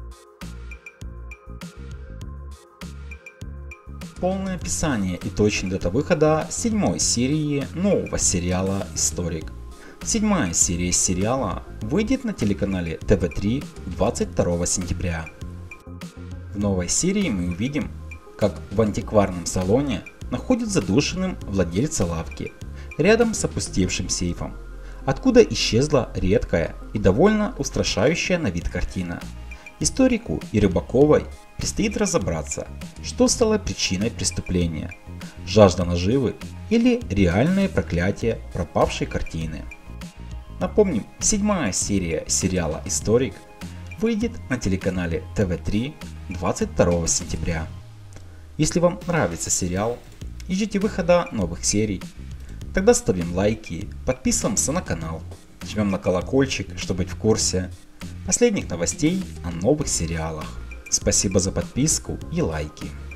Полное описание и точная дата выхода 7 серии нового сериала «Историк». 7 серия сериала выйдет на телеканале ТВ3 22 сентября. В новой серии мы увидим, как в антикварном салоне находят задушенным владельца лавки, рядом с опустевшим сейфом, откуда исчезла редкая и довольно устрашающая на вид картина. Историку и Рыбаковой предстоит разобраться, что стало причиной преступления – жажда наживы или реальное проклятие пропавшей картины. Напомним, 7 серия сериала «Историк» выйдет на телеканале ТВ3 22 сентября. Если вам нравится сериал и ждете выхода новых серий, тогда ставим лайки, подписываемся на канал, жмем на колокольчик, чтобы быть в курсе последних новостей о новых сериалах. Спасибо за подписку и лайки.